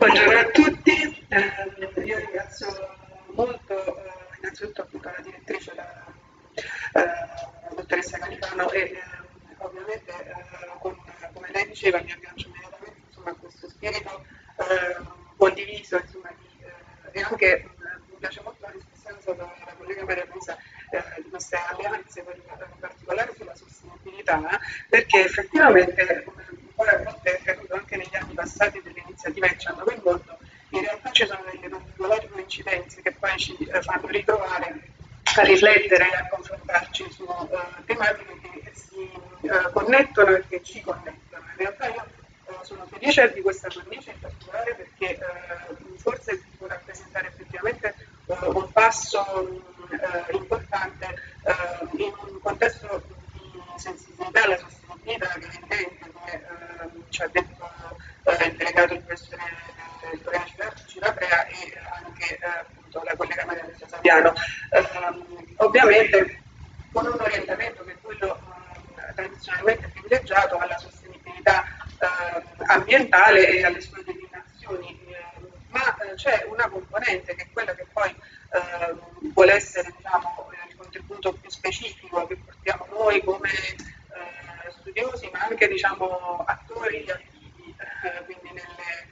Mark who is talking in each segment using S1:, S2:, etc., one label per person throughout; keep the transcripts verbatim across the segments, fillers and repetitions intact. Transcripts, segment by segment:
S1: Buongiorno a tutti, eh, io ringrazio molto eh, innanzitutto appunto la direttrice, la, eh, la dottoressa Califano e eh, ovviamente eh, con, come lei diceva mi aggancio immediatamente insomma, a questo spirito eh, condiviso insomma, di, eh, e anche eh, mi piace molto la discussione stata dalla collega Maria Luisa eh, di queste alleanze per, in particolare sulla sostenibilità perché effettivamente come poi a volte è accaduto anche negli anni passati delle iniziative che ci hanno coinvolto, in realtà ci sono delle particolari coincidenze che poi ci eh, fanno ritrovare a riflettere e a confrontarci su eh, tematiche che si eh, connettono e che ci connettono. In realtà io eh, sono felice di questa cornice in particolare perché eh, forse può rappresentare effettivamente eh, un passo eh, importante eh, in un contesto di sensibilità alla sostenibilità che è evidente, come eh, ci ha detto eh, il delegato il professore Floriano Ciraprea e anche eh, appunto, la collega Maria Luisa Saviano. Eh, ovviamente con un orientamento che è quello eh, tradizionalmente privilegiato alla sostenibilità eh, ambientale e alle sue declinazioni, eh, ma eh, c'è una componente che è quella che poi eh, vuole essere diciamo, il contributo più specifico che portiamo noi come eh, studiosi, ma anche diciamo, attori attivi, eh, quindi nelle,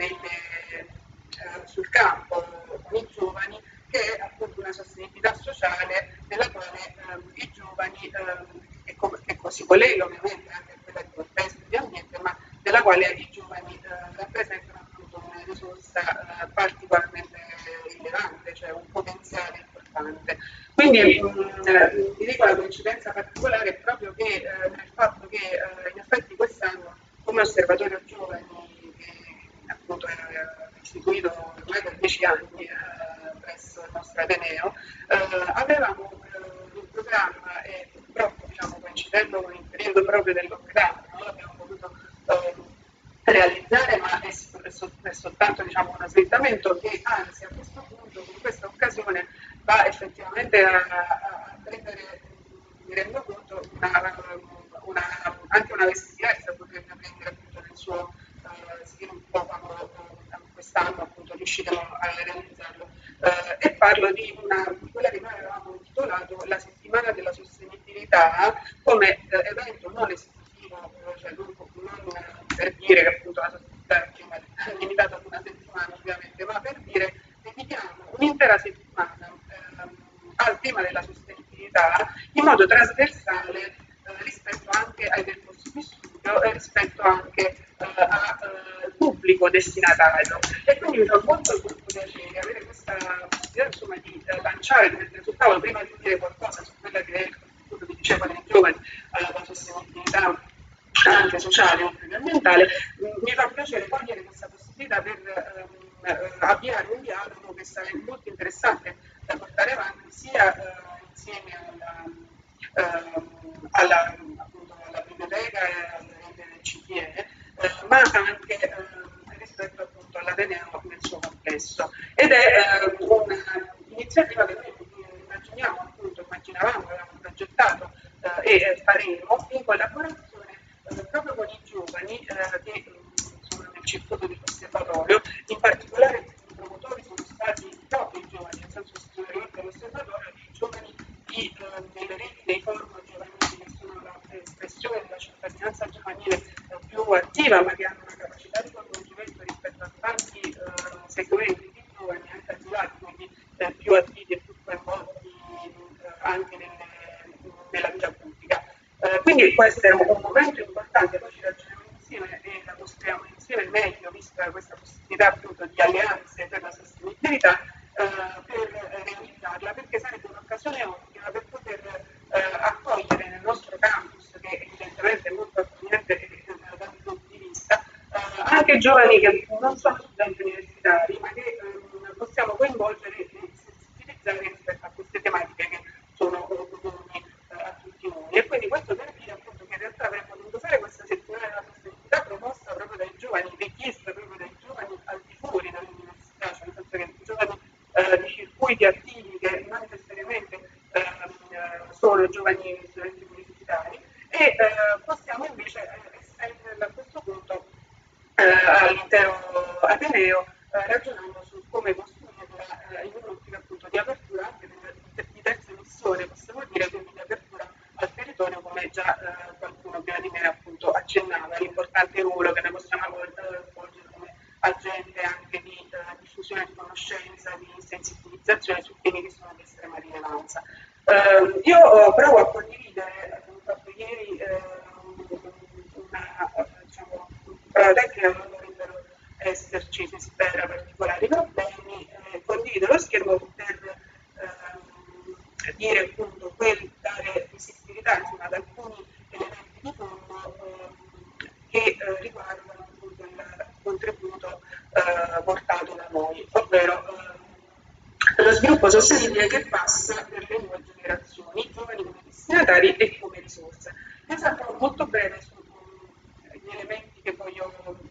S1: nelle, eh, sul campo con i giovani, che è appunto una sostenibilità sociale nella quale eh, i giovani, eh, che, com- che si collega ovviamente anche a quella di contesto di ambiente, ma nella quale i giovani eh, rappresentano appunto una risorsa eh, particolarmente rilevante, cioè un potenziale importante. Quindi mh, vi dico la coincidenza particolare è proprio che eh, nel fatto che eh, in effetti quest'anno come osservatorio giovani che appunto è istituito ormai da dieci anni eh, presso il nostro Ateneo, eh, avevamo eh, in programma e purtroppo diciamo, coincidendo con il periodo proprio del lockdown non l'abbiamo potuto eh, realizzare, ma è, è soltanto diciamo, uno slittamento che anzi a questo punto, con questa occasione, va effettivamente a, a prendere, mi rendo conto, una, una, anche una vestigiatura potrebbe prendere appunto nel suo eh, sviluppo quando eh, quest'anno appunto riusciremo a realizzarlo. Eh, e parlo di, una, di quella che noi avevamo intitolato la settimana della sostenibilità come eh, evento non esclusivo, cioè non, non per dire che appunto la sostenibilità è limitata ad una settimana ovviamente, ma per dire dedichiamo un'intera settimana ehm, al tema della sostenibilità in modo trasversale eh, rispetto anche ai percorsi di studio e rispetto anche eh, al pubblico destinatario. E quindi mi fa molto, molto piacere avere questa possibilità insomma, di eh, lanciare, di mettere sul tavolo, prima di dire qualcosa su quella che è il contributo che dicevano i giovani alla sostenibilità anche sociale oltre che ambientale, mi fa piacere cogliere questa possibilità per ehm, avviare un dialogo che sarebbe molto interessante da portare avanti sia eh, insieme alla, ehm, alla, appunto, alla biblioteca e alla rete del C T E, eh, ma anche eh, rispetto appunto all'Ateneo nel suo complesso. Ed è eh, un'iniziativa che noi immaginiamo, appunto, immaginavamo, avevamo progettato eh, e faremo in collaborazione eh, proprio con i giovani eh, che sono nel circuito dell'osservatorio, in particolare i promotori sono stati proprio i giovani, nel senso che si sono rivolti all'osservatorio i giovani di, eh, delle reti dei forum giovanili che sono l'espressione della cittadinanza giovanile eh, più attiva, ma che hanno una capacità di coinvolgimento rispetto a tanti eh, segmenti di giovani anche attivati, quindi eh, più attivi e più coinvolti eh, anche nelle, nella vita pubblica. Eh, quindi può essere un, un momento importante, poi ci ragioniamo insieme e la costruiamo insieme meglio, vista questa possibilità appunto di alleanze per la sostenibilità, eh, per realizzarla, perché sarebbe un'occasione ottima per poter eh, accogliere nel nostro campus, che evidentemente è molto accogliente da tanti punti di vista, eh, anche giovani che non sono studenti universitari, ma che eh, possiamo coinvolgere e sensibilizzare rispetto a queste tematiche che sono comuni a tutti noi. E quindi questo per dire appunto che in realtà avremmo dovuto fare questa settimana della sostenibilità promossa proprio dai giovani, richiesta proprio dai giovani al di fuori dall'università, cioè nel senso che i giovani eh, di circuiti attivi che non necessariamente eh, sono giovani studenti universitari e eh, possiamo invece estenderla a questo punto eh, all'intero Ateneo, eh, ragionando su come costruirla eh, in un'ottica appunto di apertura anche di, di terza emissione, possiamo dire, quindi di apertura al territorio, come già eh, qualcuno prima di me appunto accennava, l'importante ruolo che noi possiamo svolgere come agente anche di eh, diffusione di conoscenza, di sensibilizzazione su temi che sono di estrema rilevanza. Eh, io provo a condividere, come ho fatto ieri, eh, una diciamo, prova tecnica, non dovrebbero esserci, si spera, particolari problemi, eh, condivido lo schermo per eh, dire appunto, quel, dare visibilità insomma, ad alcuni elementi di fondo eh, che eh, riguardano appunto il contributo eh, portato da noi, ovvero eh, lo sviluppo sostenibile che passa per le nuove generazioni, giovani come destinatari e come risorse. Io sarò molto breve sugli elementi che voglio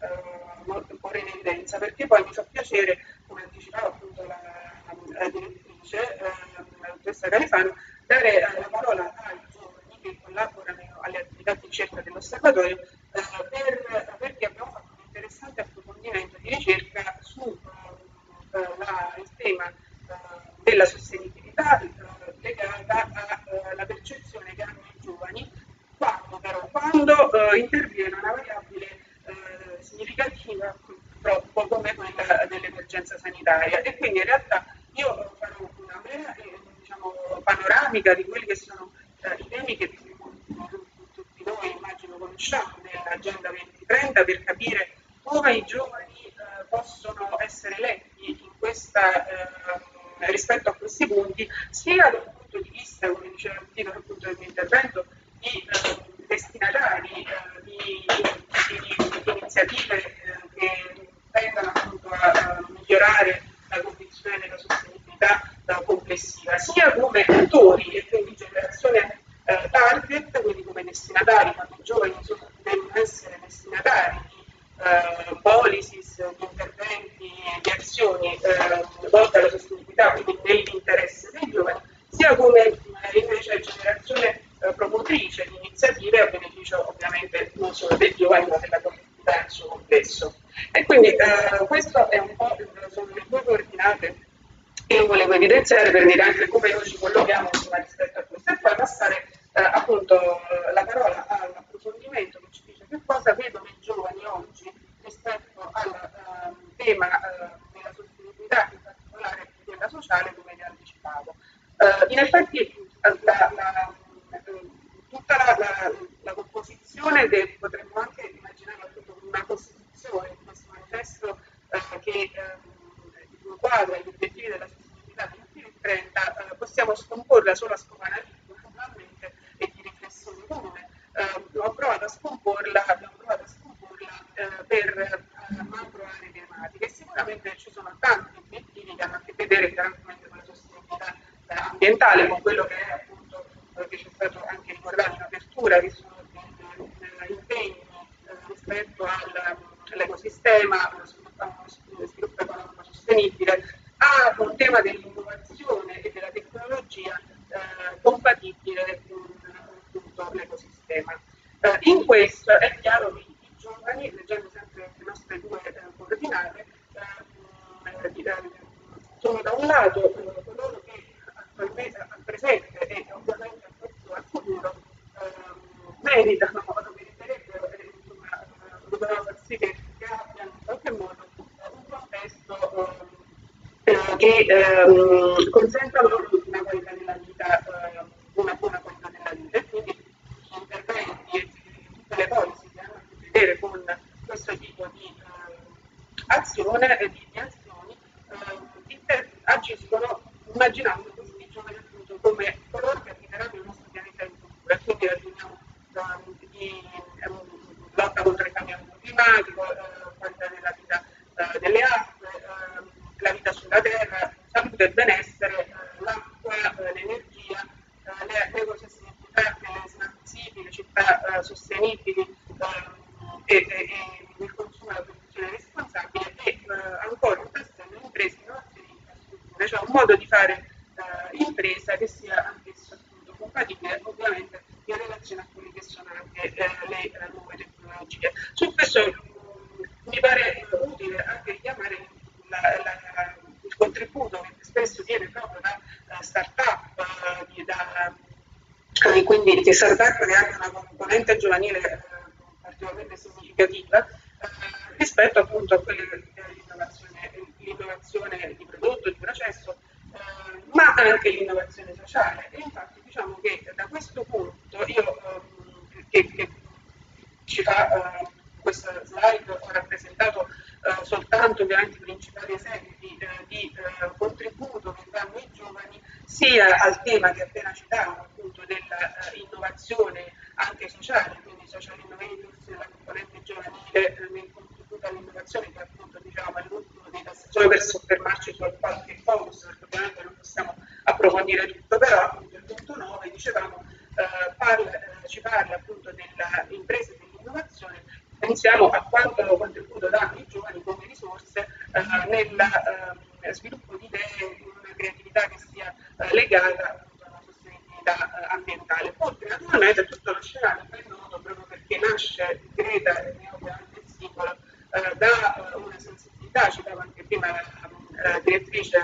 S1: eh, porre in evidenza, perché poi mi fa piacere, come anticipava appunto la, la direttrice, eh, la dottoressa Califano, dare eh, la parola ai giovani che collaborano alle attività di ricerca dell'osservatorio, eh, per, perché abbiamo fatto un interessante approfondimento di ricerca su eh, la, il tema eh, della sostenibilità eh, legata alla percezione che hanno i giovani quando però quando eh, interviene una variabile eh, significativa purtroppo come quella dell'emergenza sanitaria, e quindi in realtà io farò una breve diciamo, panoramica di quelli che sono eh, i temi che tutti noi immagino conosciamo nell'agenda duemilatrenta, per capire come i giovani eh, possono essere letti in questa, eh, rispetto a questi punti, sia dal punto di vista, come diceva il titolo appunto del mio intervento, di eh, destinatari, eh, di, di, di, di iniziative eh, che tendano appunto a, a migliorare la condizione della sostenibilità eh, complessiva, sia come attori e quindi generazione eh, target, quindi come destinatari, quando i giovani insomma, devono essere destinatari di eh, policies, di interventi, di azioni eh, volte alla sostenibilità, quindi nell'interesse dei giovani, sia come eh, invece generazione eh, promotrice di iniziative a beneficio ovviamente non solo dei giovani ma della collettività nel suo complesso. E quindi eh, questo è un po' sono le due coordinate che io volevo evidenziare per dire anche come noi ci collochiamo rispetto a questo, e poi passare eh, appunto la parola all'approfondimento che ci dice che cosa vedono i giovani oggi rispetto al eh, tema eh, della sostenibilità, in particolare quella sociale, come vi anticipavo. Uh, in effetti la, la, tutta la, la, la composizione del, potremmo anche immaginare appunto una costituzione di questo manifesto uh, che uh, inquadra gli obiettivi della sostenibilità del duemilatrenta, uh, possiamo scomporla solo a scopo analitico naturalmente e di riflessione comune. Uh, ho provato a scomporla, abbiamo provato a scomporla uh, per uh, macro aree tematiche. Sicuramente ci sono tanti obiettivi che hanno a che vedere chiaramente con la sostenibilità ambientale, con quello che è appunto eh, che c'è stato anche ricordato in apertura, che sono eh, impegni eh, rispetto al, all'ecosistema, allo sviluppo, sviluppo economico sostenibile, a un tema dell'innovazione e della tecnologia eh, compatibile con appunto l'ecosistema. Eh, in questo è chiaro che i giovani, leggendo sempre le nostre due eh, coordinate, eh, eh, sono da un lato eh, coloro che attualmente al presente e ovviamente al futuro eh, meritano o meriterebbero e insomma dobbiamo far sì che, che abbiano in qualche modo eh, un contesto eh, che eh, consenta loro una qualità della vita, eh, una buona qualità della vita, e quindi gli interventi e tutte le policy che hanno a che vedere con questo tipo di eh, azione e di, di azioni eh, agiscono immaginando questi giovani appunto come coloro che abiteranno il nostro pianeta in futuro, e quindi ragioniamo eh, di eh, lotta contro il cambiamento climatico, eh, qualità della vita eh, delle acque, eh, la vita sulla terra, salute e benessere, eh, l'acqua, eh, l'energia, eh, le, l'ecosostenibilità, le smart city, le città eh, sostenibili eh, e, e, e il consumo e la produzione responsabile, e eh, ancora un tassello imprese, innovazione e infrastrutture, cioè un modo di fare eh, impresa che sia anch'esso appunto compatibile ovviamente in relazione a quelle che sono anche eh, le eh, nuove tecnologie. Su questo mh, mi pare utile anche richiamare la, la, il contributo che spesso viene proprio da uh, start-up, uh, da, uh, quindi di start-up che hanno una componente giovanile uh, particolarmente significativa uh, rispetto appunto a quelle che è l'innovazione, l'innovazione di prodotto, di processo, uh, ma anche l'innovazione sociale. E infatti diciamo che da questo punto io uh, che, che ci fa uh, questa slide ho rappresentato uh, soltanto ovviamente i principali esempi uh, di uh, contributo che danno i giovani sia al tema che appena citavo appunto dell'innovazione uh, anche sociale, quindi social innovators, la componente giovanile uh, nel contributo all'innovazione che appunto diciamo è l'ultimo dei tassi, solo per soffermarci su qualche focus, perché ovviamente non possiamo approfondire tutto, però appunto il punto nove dicevamo uh, parla, uh, ci parla appunto delle imprese dell'innovazione. Pensiamo a quanto contributo danno i giovani come risorse eh, nel eh, sviluppo di idee, di una creatività che sia eh, legata appunto alla sostenibilità eh, ambientale. Oltre naturalmente tutto lo scenario ben noto proprio perché nasce Greta e ne ovviamente il simbolo eh, da eh, una sensibilità, citava anche prima la eh, direttrice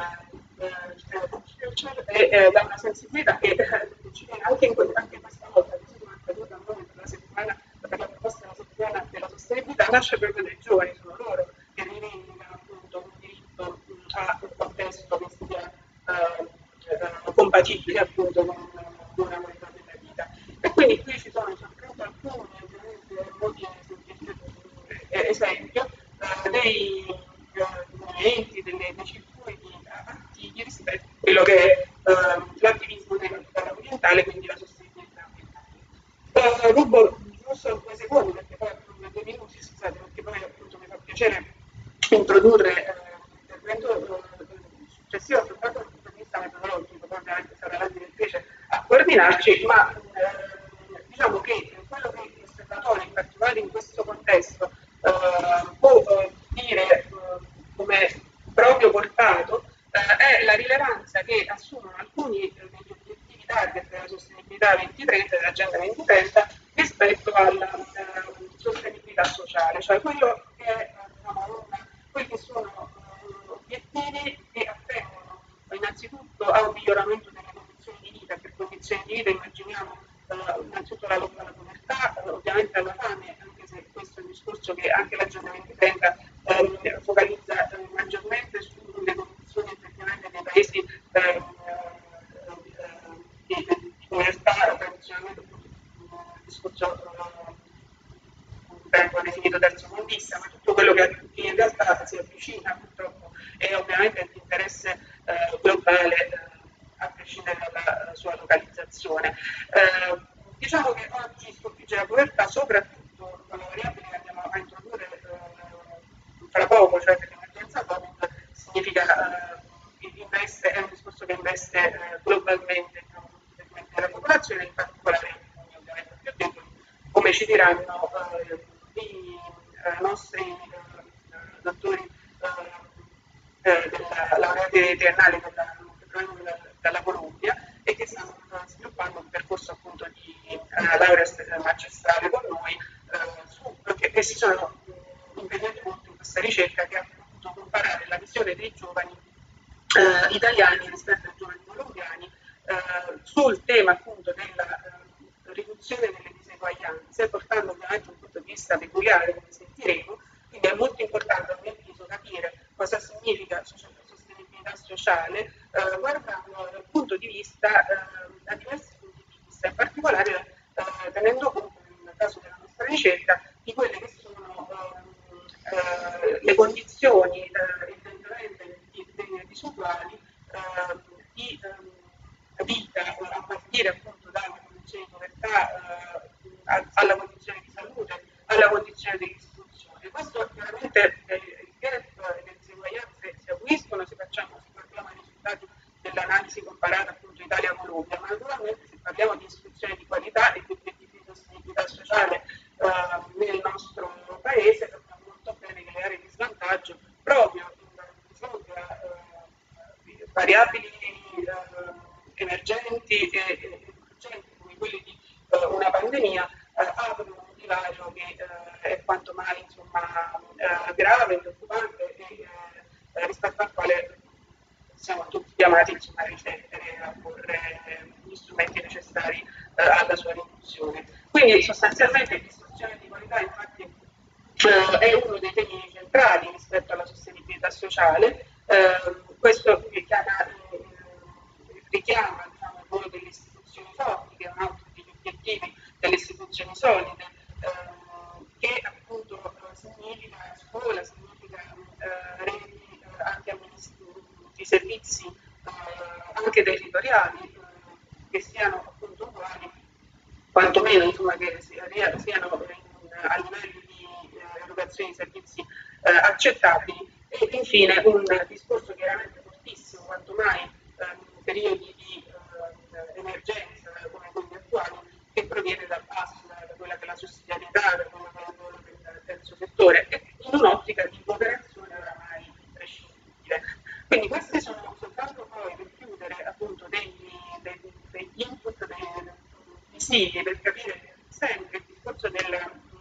S1: eh, e eh, da una sensibilità che eh, ci viene anche, in, anche questa volta, così come è accaduto a noi per la settimana per la proposta della settimana della sostenibilità, nasce proprio dai giovani, sono loro che rivendicano appunto un diritto a un contesto che sia eh, eh, compatibile appunto con una qualità della vita. E quindi qui ci sono soltanto alcuni ovviamente molti esempio eh, dei eh, movimenti, delle, dei circuiti attivi rispetto a quello che è eh, l'attivismo ambientale, quindi la sostenibilità ambientale. Uh, rubo giusto due secondi perché poi appunto due minuti, scusate, perché poi appunto mi fa piacere introdurre eh, l'intervento eh, successivo soltanto dal punto di vista metodologico, poi ovviamente sarà la direttrice a coordinarci, ma eh, diciamo che quello che l'osservatorio, in particolare in questo contesto, eh, può eh, dire eh, come proprio portato eh, è la rilevanza che assumono alcuni eh, degli obiettivi target della sostenibilità duemilatrenta, dell'agenda duemilatrenta, rispetto alla eh, sostenibilità sociale, cioè quello che è, diciamo, una, quelli che sono eh, obiettivi che attengono innanzitutto a un miglioramento delle condizioni di vita. Per condizioni di vita immaginiamo eh, innanzitutto la lotta alla povertà, eh, ovviamente alla fame, anche se questo è un discorso che anche l'agenda duemilatrenta eh, focalizza eh, maggiormente sulle condizioni effettivamente dei paesi eh, di, di povertà, tradizionalmente il discorso vengo definito terzomondista, ma tutto quello che in realtà si avvicina purtroppo è ovviamente di interesse eh, globale eh, a prescindere dalla sua localizzazione. Eh, diciamo che oggi sconfiggere la povertà, soprattutto con la variabile che andiamo a introdurre eh, fra poco, cioè per l'emergenza Covid, significa eh, investe, è un discorso che investe eh, globalmente tutti i segmenti della popolazione, in particolare alcuni ovviamente più deboli, come ci diranno eh, i eh, nostri eh, dottori eh, della laureati triennali della, della, dalla Columbia e che stanno eh, sviluppando un percorso appunto di eh, laurea magistrale con noi eh, su, che, che si sono impegnati molto in questa ricerca che ha potuto comparare la visione dei giovani eh, italiani rispetto ai giovani colombiani eh, sul tema appunto della eh, riduzione delle diseguaglianze, portando ovviamente un punto di vista peculiare, come sentiremo. Quindi è molto importante a mio avviso capire cosa significa sostenibilità sociale eh, guardando dal punto di vista, eh, da diversi punti di vista, in particolare eh, tenendo conto, nel caso della nostra ricerca, di quelle che sono eh, eh, le condizioni eh, evidentemente disuguali eh, di eh, vita a partire appunto dalle condizioni di povertà eh, alla condizione di salute, alla condizione di istruzione. Questo chiaramente eh, il gap e le diseguaglianze si acuiscono se facciamo, se guardiamo i risultati dell'analisi comparata appunto Italia-Colombia, ma naturalmente se parliamo di istruzione di qualità e di obiettivi di sostenibilità sociale eh, nel nostro paese, sappiamo molto bene che le aree di svantaggio proprio in fronte a eh, variabili eh, emergenti e, e urgenti come quelli di eh, una pandemia eh, aprono un divario che eh, è quanto mai insomma eh, grave, preoccupante e eh, rispetto al quale siamo tutti chiamati insomma, a riflettere, a porre gli strumenti necessari eh, alla sua riduzione. Quindi sostanzialmente l'istruzione di qualità infatti eh, è uno dei temi centrali rispetto alla sostenibilità sociale. Eh, questo richiama, eh, richiama diciamo, il ruolo delle istituzioni forti, che è un altro degli obiettivi delle istituzioni solide, eh, che appunto eh, significa scuola, significa eh, reti eh, anche amministrative, di servizi eh, anche territoriali eh, che siano appunto uguali, quantomeno insomma, che siano in, a livelli di eh, erogazione di servizi eh, accettabili e infine un discorso chiaramente fortissimo quanto mai eh, in periodi di eh, emergenza come quelli attuali che proviene dal basso, da, da quella che è la sussidiarietà, da quello che è il ruolo del terzo settore e in un'ottica di cooperazione oramai imprescindibile. Quindi questi sono soltanto poi per chiudere appunto degli, degli, degli input dei, visivi per capire sempre il discorso del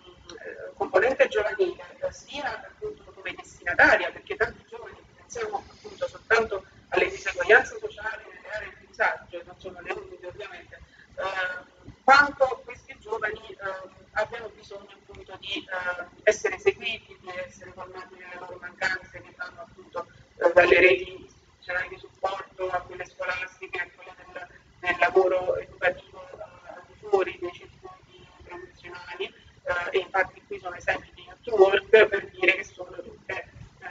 S1: eh, componente giovanile sia appunto come destinataria, perché tanti giovani pensiamo appunto soltanto alle diseguaglianze sociali nelle aree di disagio, e non sono le uniche ovviamente, eh, quanto questi giovani eh, abbiano bisogno appunto di eh, essere seguiti, di essere formati nelle loro mancanze che vanno appunto eh, dalle reti istituzionali di supporto a quelle scolastiche, a quelle del, del lavoro educativo eh, al di fuori dei circuiti tradizionali eh, e infatti qui sono esempi di youth work per dire che sono tutte eh,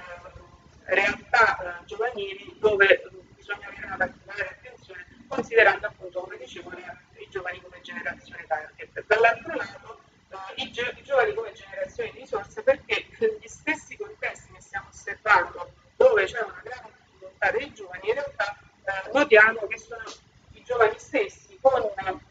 S1: realtà eh, giovanili dove bisogna avere una particolare attenzione considerando appunto come dicevo i giovani come generazione target. Dall'altro lato eh, i, i giovani come generazione di risorse perché gli stessi contesti che stiamo osservando dove c'è una grande difficoltà dei giovani in realtà eh, notiamo che sono i giovani stessi con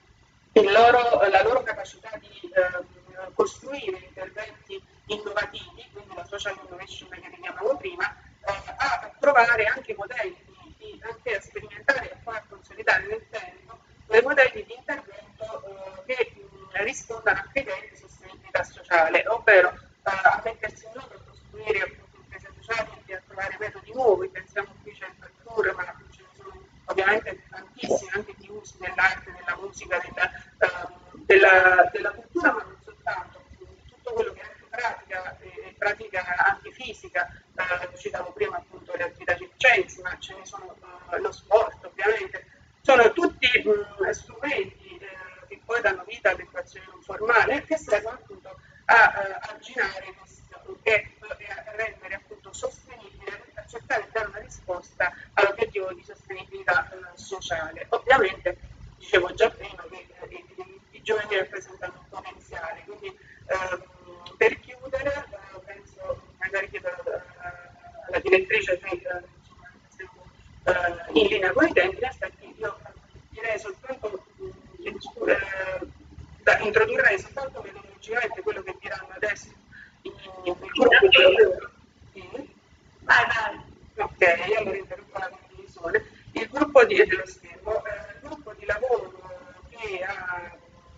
S1: il loro, la loro capacità di eh, costruire interventi innovativi, quindi la social innovation che richiamavo prima, eh, a trovare anche modelli, di, anche a sperimentare e poi a consolidare nel tempo dei modelli di intervento eh, che mh, rispondano a criteri di sostenibilità sociale, ovvero eh, a mettersi in gioco, a costruire appunto imprese sociali e a trovare metodi nuovi. Pensiamo qui c'è il parkour, ma ce ne sono ovviamente tantissimi anche di usi dell'arte, della musica, della, uh, della, della cultura, ma non soltanto, tutto quello che è anche pratica e pratica anche fisica, uh, citavo prima appunto le attività circensi, ma ce ne sono uh, lo sport ovviamente, sono tutti um, strumenti uh, che poi danno vita all'educazione non formale che servono appunto a uh, arginare questo gap e a rendere appunto sostenibile, a cercare di dare una risposta all'obiettivo di sostenibilità uh, sociale. Ovviamente dicevo già prima che eh, i, i giovani rappresentano un potenziale, quindi eh, per chiudere eh, penso, magari chiedo uh, alla direttrice se uh, insomma, siamo uh, in linea con i tempi, in effetti io direi soltanto che uh, da, introdurrei soltanto metodologicamente quello che diranno adesso il gruppo di lavoro. Sì. Vai, vai. Ok, allora interrompo la condivisione. Il gruppo di, dello schermo, eh, il gruppo di lavoro che ha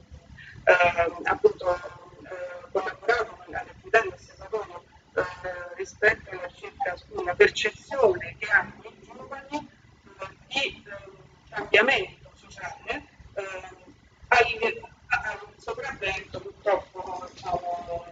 S1: eh, appunto eh, collaborato con l'attività dell'osservatorio eh, rispetto alla ricerca sulla percezione che hanno i giovani eh, di eh, cambiamento sociale eh, al, al sopravvento purtroppo diciamo,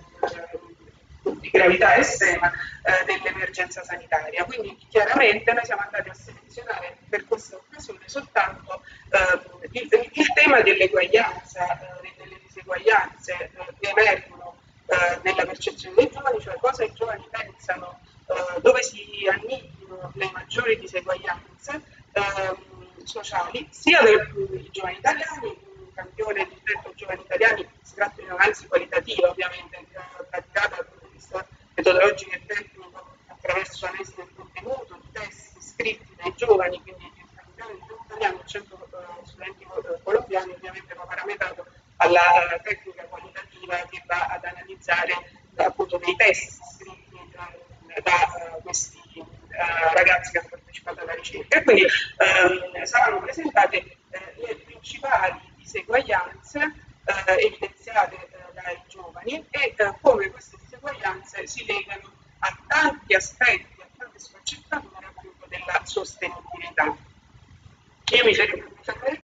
S1: di gravità estrema eh, dell'emergenza sanitaria. Quindi chiaramente noi siamo andati a selezionare per questa occasione soltanto eh, il, il tema dell'eguaglianza, eh, delle diseguaglianze eh, che emergono eh, nella percezione dei giovani, cioè cosa i giovani pensano, eh, dove si annidano le maggiori diseguaglianze eh, sociali, sia dei giovani italiani, un campione di detto giovani italiani, si tratta di un'analisi qualitativa ovviamente eh, praticata dal punto di vista metodologico e tecnico attraverso analisi del contenuto, di testi scritti dai giovani, quindi il campione di italiano, cento uh, studenti uh, colombiani, ovviamente va parametrato alla uh, tecnica qualitativa che va ad analizzare uh, appunto dei testi scritti uh, da uh, questi uh, ragazzi che hanno partecipato alla ricerca. E quindi uh, saranno presentate uh, le principali diseguaglianze uh, evidenziate uh, dai giovani e uh, come queste diseguaglianze disuguaglianze si legano a tanti aspetti, a tante sfaccettature appunto della sostenibilità. Io mi fermo